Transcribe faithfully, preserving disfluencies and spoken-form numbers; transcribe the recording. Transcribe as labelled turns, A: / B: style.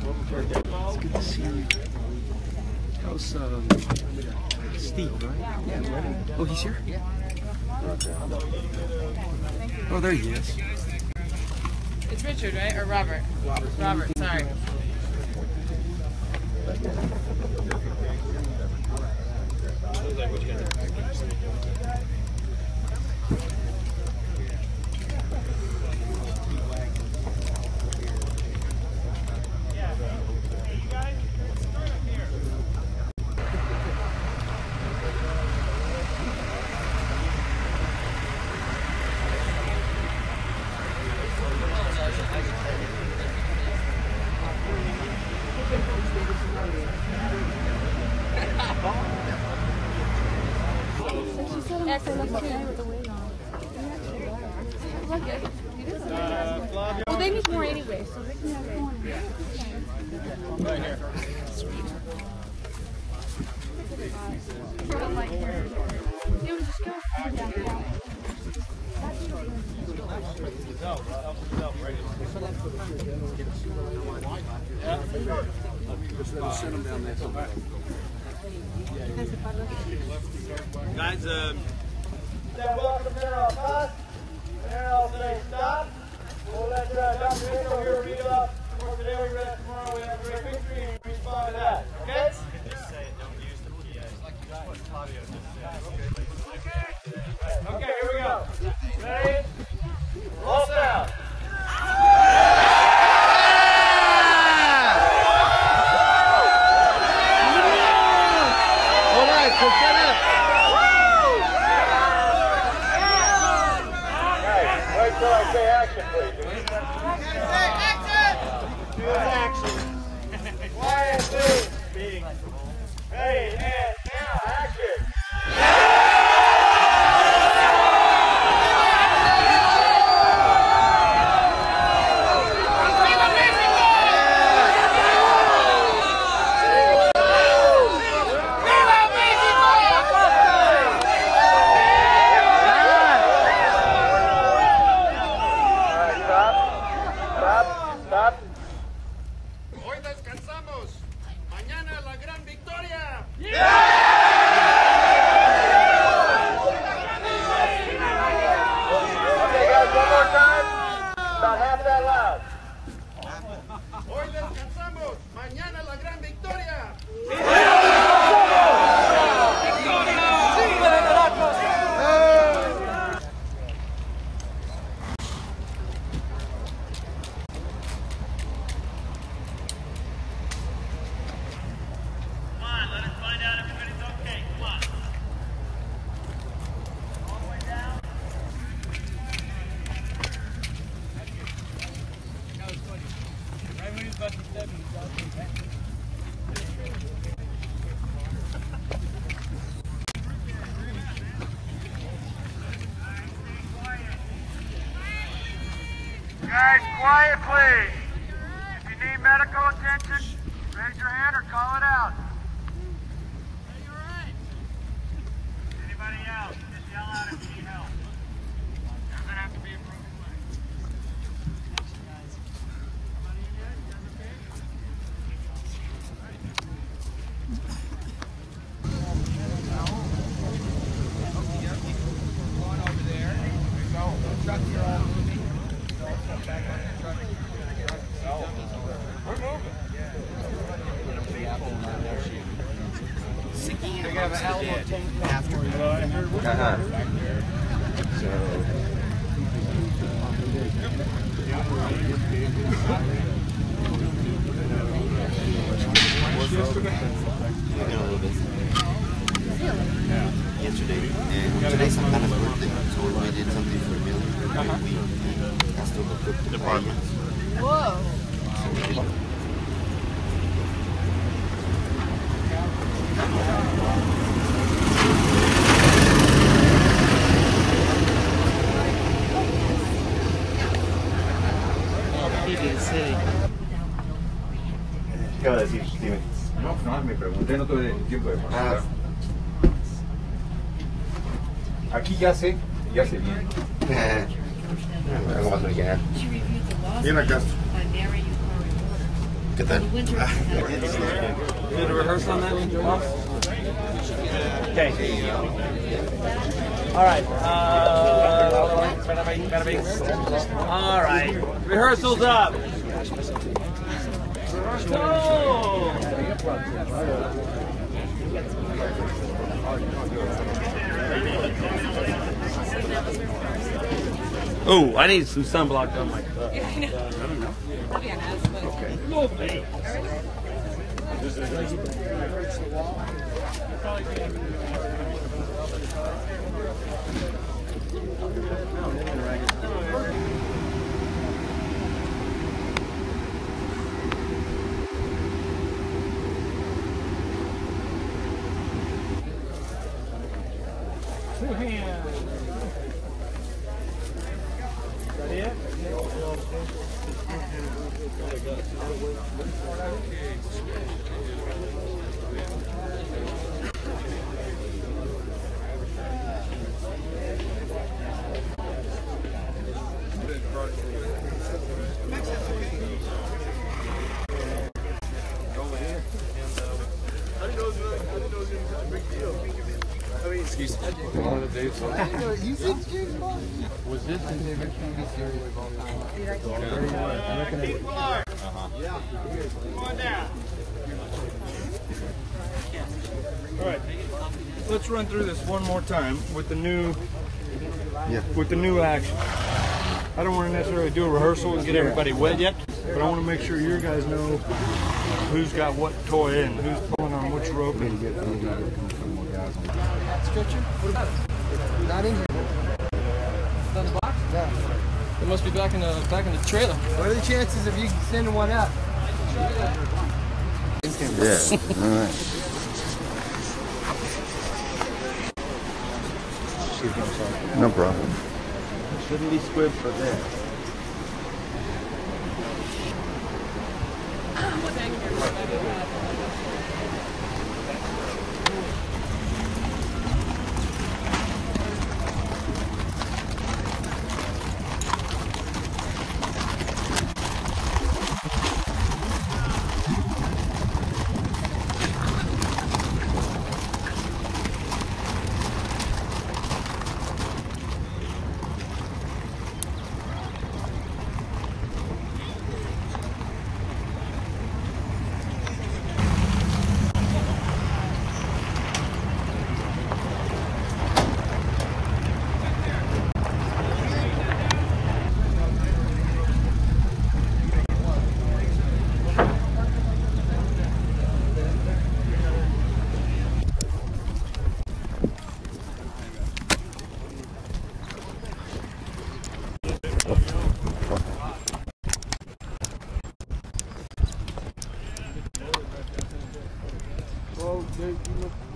A: It's good to see you. How's um, Steve, right? Yeah. Oh, he's here? Yeah. Oh, there he is.
B: It's Richard, right? Or Robert? Robert. Robert, sorry.
C: Well, they need more anyway, so they can have one.
D: Right here.
C: You would just go down.
D: No, no, right here. Guys, um,
E: welcome to our class. And I'll say stop. We'll let uh, Doctor Hicko here read up. For today, we read tomorrow. We have a great victory and we respond to that. Okay?
D: just say it, don't use the P A.
E: Okay, here we go. Ready? Roll sound.
A: All right, so get up.
E: Wait till I say action, please. Action! Do action. Quiet, please. Ready, and now, action. Guys, quiet please. If you need medical attention, raise your hand or call it out. Are you alright? Anybody else? Just yell out if you need help. Doesn't have to be a broken leg. Guys. Everybody in there? You guys okay?
D: Going over there. There we go. Truck, you're all moving. Back on the truck. We're moving. They have an Alamo tank after.
A: Uh-huh. So.
F: Yesterday, and today's Santana's birthday, so we did something for Billy. Uh-huh. We asked him to cook the departments.
B: Whoa.
F: ¿Qué va a decir? Dime.
G: No, no, me pregunté, no tuve tiempo de pasar. Aquí ya sé, ya sé bien.
F: Algo más original.
G: Bien acá.
F: ¿Qué tal?
A: Did a rehearsal on that one, Joe? Okay. All right. Uh, bada bing, bada bing. All right. Rehearsal's up. Rehearsal. Oh, I need some sunblock on my stuff.
B: Yeah, I know. I don't know. I'll be on us, but okay.
A: Okay. Two hands. Is that it? Excuse me. One of the days. You said James Bond. Was this in the original series? Uh-huh. Yeah. Come on down.
D: All right. Let's run through this one more time with the new,
F: Yeah.
D: with the new action. I don't want to necessarily do a rehearsal and get everybody wet yet, but I want to make sure you guys know who's got what toy and who's pulling on which rope. And get
A: Stretcher? What about it? Not in here. On the box? Yeah. It must be back in the back in the trailer. What are the chances of you sending one out?
F: Yeah. All right. No problem.
A: Shouldn't be squib for that.
D: Well, you look